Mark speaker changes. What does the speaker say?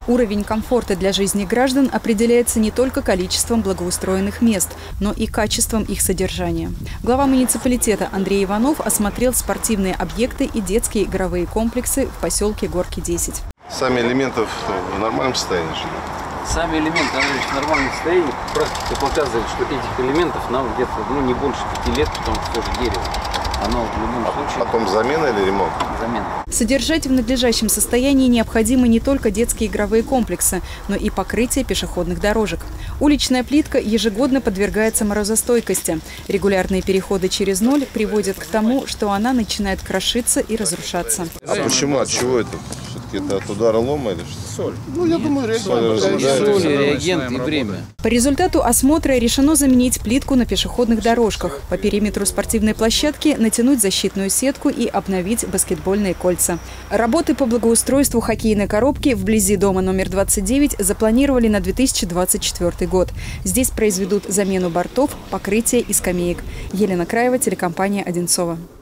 Speaker 1: Уровень комфорта для жизни граждан определяется не только количеством благоустроенных мест, но и качеством их содержания. Глава муниципалитета Андрей Иванов осмотрел спортивные объекты и детские игровые комплексы в поселке Горки 10.
Speaker 2: Сами элементы в нормальном состоянии?
Speaker 3: Сами элементы в нормальном состоянии. Практика показывает, что этих элементов нам где-то не больше 5 лет, потому что тоже дерево. Оно в любом случае...
Speaker 2: Потом замена или ремонт?
Speaker 3: Замена.
Speaker 1: Содержать в надлежащем состоянии необходимы не только детские игровые комплексы, но и покрытие пешеходных дорожек. Уличная плитка ежегодно подвергается морозостойкости. Регулярные переходы через ноль приводят к тому, что она начинает крошиться и разрушаться.
Speaker 2: А почему? От чего это? Все-таки это от удара лома или что?
Speaker 4: Соль.
Speaker 2: Я думаю,
Speaker 3: соль, реагент и время.
Speaker 1: По результату осмотра решено заменить плитку на пешеходных дорожках. По периметру спортивной площадки натянуть защитную сетку и обновить баскетбольные кольца. Работы по благоустройству хоккейной коробки вблизи дома номер 29 запланировали на 2024 год. Здесь произведут замену бортов, покрытия и скамеек. Елена Краева, телекомпания «Одинцово».